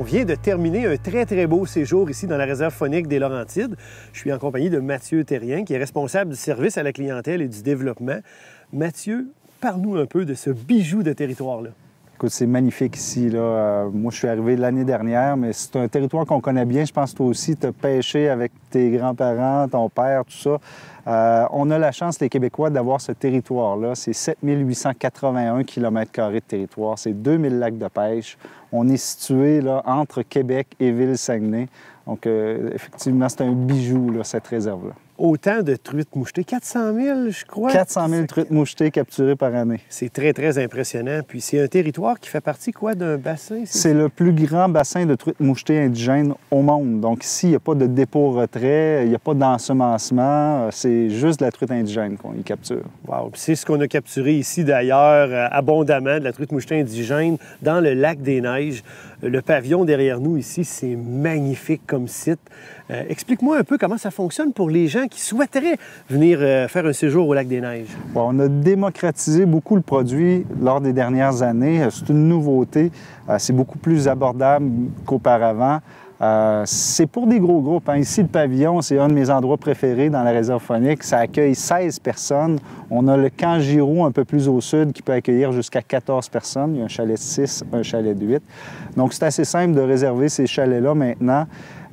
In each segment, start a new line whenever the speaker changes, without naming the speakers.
On vient de terminer un très beau séjour ici dans la réserve faunique des Laurentides. Je suis en compagnie de Mathieu Therrien, qui est responsable du service à la clientèle et du développement. Mathieu, parle-nous un peu de ce bijou de territoire-là.
Écoute, c'est magnifique ici, là. Moi, je suis arrivé l'année dernière, mais c'est un territoire qu'on connaît bien. Je pense que toi aussi, tu as pêché avec tes grands-parents, ton père, tout ça. On a la chance, les Québécois, d'avoir ce territoire-là. C'est 7881 km² de territoire. C'est 2000 lacs de pêche. On est situé là, entre Québec et Ville-Saguenay. Donc, effectivement, c'est un bijou, là, cette réserve-là.
Autant de truites mouchetées, 400 000, je crois.
400 000 truites mouchetées capturées par année.
C'est très impressionnant. Puis c'est un territoire qui fait partie, quoi, d'un bassin?
C'est le plus grand bassin de truites mouchetées indigènes au monde. Donc ici, il n'y a pas de dépôt-retrait, il n'y a pas d'ensemencement. C'est juste de la truite indigène qu'on y capture.
Wow! Puis c'est ce qu'on a capturé ici, d'ailleurs, abondamment, de la truite mouchetée indigène dans le lac des Neiges. Le pavillon derrière nous ici, c'est magnifique comme site. Explique-moi un peu comment ça fonctionne pour les gens qui souhaiteraient venir faire un séjour au lac des Neiges.
Bon, on a démocratisé beaucoup le produit lors des dernières années. C'est une nouveauté. C'est beaucoup plus abordable qu'auparavant. C'est pour des gros groupes. Hein. Ici, le pavillon, c'est un de mes endroits préférés dans la réserve faunique. Ça accueille 16 personnes. On a le camp Giroux un peu plus au sud qui peut accueillir jusqu'à 14 personnes. Il y a un chalet de 6, un chalet de 8. Donc, c'est assez simple de réserver ces chalets-là maintenant.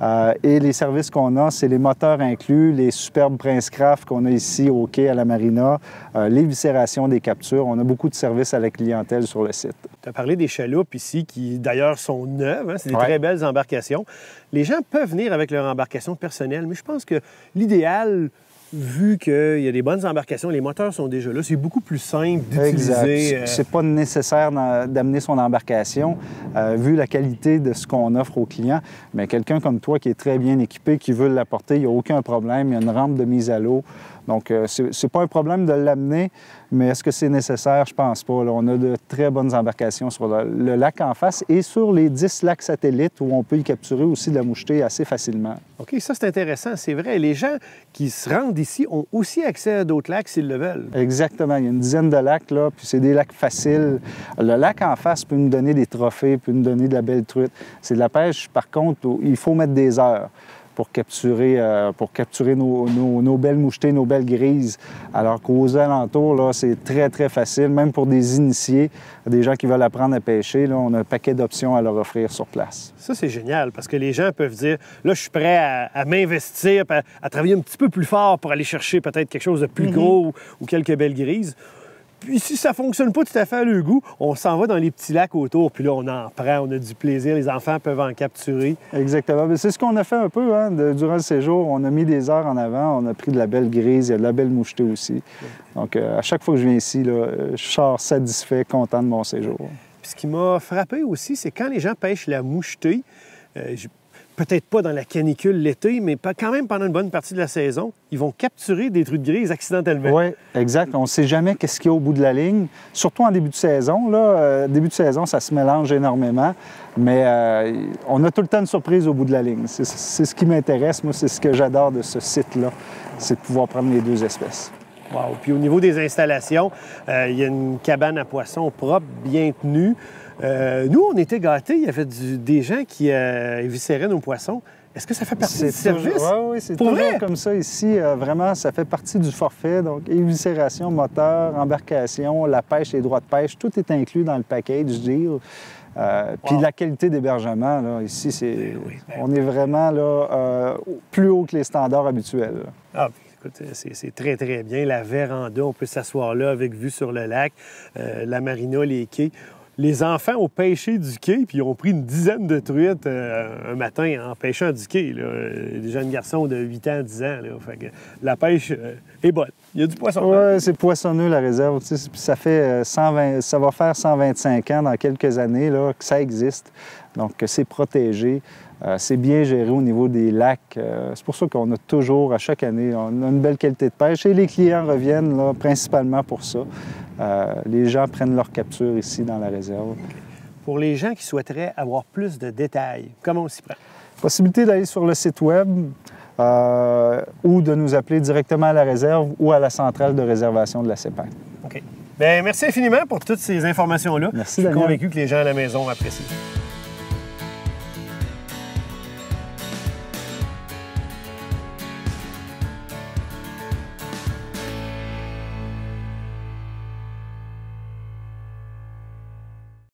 Et les services qu'on a, c'est les moteurs inclus, les superbes Prince Craft qu'on a ici au quai à la marina, les viscérations des captures. On a beaucoup de services à la clientèle sur le site.
Tu as parlé des chaloupes ici qui, d'ailleurs, sont neuves. Hein? C'est des très belles embarcations. Les gens peuvent venir avec leur embarcation personnelle, mais je pense que l'idéal, vu qu'il y a des bonnes embarcations, les moteurs sont déjà là, c'est beaucoup plus simple d'utiliser.
Exact. C'est pas nécessaire d'amener son embarcation, vu la qualité de ce qu'on offre aux clients. Mais quelqu'un comme toi qui est très bien équipé, qui veut l'apporter, il n'y a aucun problème. Il y a une rampe de mise à l'eau. Donc, c'est pas un problème de l'amener, mais est-ce que c'est nécessaire? Je pense pas. Là, on a de très bonnes embarcations sur le lac en face et sur les 10 lacs satellites où on peut y capturer aussi de la mouchetée assez facilement.
OK, ça, c'est intéressant. C'est vrai. Les gens qui se rendent ici ont aussi accès à d'autres lacs s'ils le veulent.
Exactement. Il y a une dizaine de lacs, là, puis c'est des lacs faciles. Le lac en face peut nous donner des trophées, peut nous donner de la belle truite. C'est de la pêche, par contre, où il faut mettre des heures pour capturer nos belles mouchetées, nos belles grises. Alors qu'aux alentours, là, c'est très facile, même pour des initiés, des gens qui veulent apprendre à pêcher. Là, on a un paquet d'options à leur offrir sur place.
Ça, c'est génial, parce que les gens peuvent dire, là, je suis prêt à m'investir, à travailler un petit peu plus fort pour aller chercher peut-être quelque chose de plus gros ou quelques belles grises. Puis si ça ne fonctionne pas tout à fait à leur goût, on s'en va dans les petits lacs autour, puis là, on en prend, on a du plaisir, les enfants peuvent en capturer.
Exactement. C'est ce qu'on a fait un peu hein, durant le séjour. On a mis des heures en avant, on a pris de la belle grise, il y a de la belle mouchetée aussi. Donc, à chaque fois que je viens ici, là, je sors satisfait, content de mon séjour.
Puis ce qui m'a frappé aussi, c'est quand les gens pêchent la mouchetée, peut-être pas dans la canicule l'été, mais quand même pendant une bonne partie de la saison, ils vont capturer des truites grises accidentellement.
Oui, exact. On ne sait jamais qu'est-ce qu'il y a au bout de la ligne, surtout en début de saison. Là, début de saison, ça se mélange énormément, mais on a tout le temps une surprise au bout de la ligne. C'est ce qui m'intéresse, moi, c'est ce que j'adore de ce site-là, c'est de pouvoir prendre les deux espèces.
Wow. Puis au niveau des installations, il y a une cabane à poissons propre, bien tenue. Nous, on était gâtés. Il y avait des gens qui éviscéraient nos poissons. Est-ce que ça fait partie du service?
Oui, c'est toujours comme ça ici. Vraiment, ça fait partie du forfait. Donc, éviscération, moteur, embarcation, la pêche, les droits de pêche, tout est inclus dans le package deal. Puis la qualité d'hébergement, là, ici, on est vraiment là, plus haut que les standards habituels.
Ah, écoute, c'est très bien. La véranda, on peut s'asseoir là avec vue sur le lac, la marina, les quais. Les enfants ont pêché du quai, puis ils ont pris une dizaine de truites un matin en pêchant du quai. Là. Des jeunes garçons de 8 ans, 10 ans. Là. Fait que la pêche est bonne. Il y a du poisson.
Oui, c'est poissonneux, la réserve. Ça fait ça va faire 125 ans dans quelques années là, que ça existe. Donc, c'est protégé. C'est bien géré au niveau des lacs. C'est pour ça qu'on a toujours, à chaque année, on a une belle qualité de pêche et les clients reviennent là, principalement pour ça. Les gens prennent leur capture ici dans la réserve.
Pour les gens qui souhaiteraient avoir plus de détails, comment on s'y prend?
Possibilité d'aller sur le site web ou de nous appeler directement à la réserve ou à la centrale de réservation de la CEPAC.
OK. Bien, merci infiniment pour toutes ces informations-là.
Merci,
Je suis convaincu que les gens à la maison apprécient.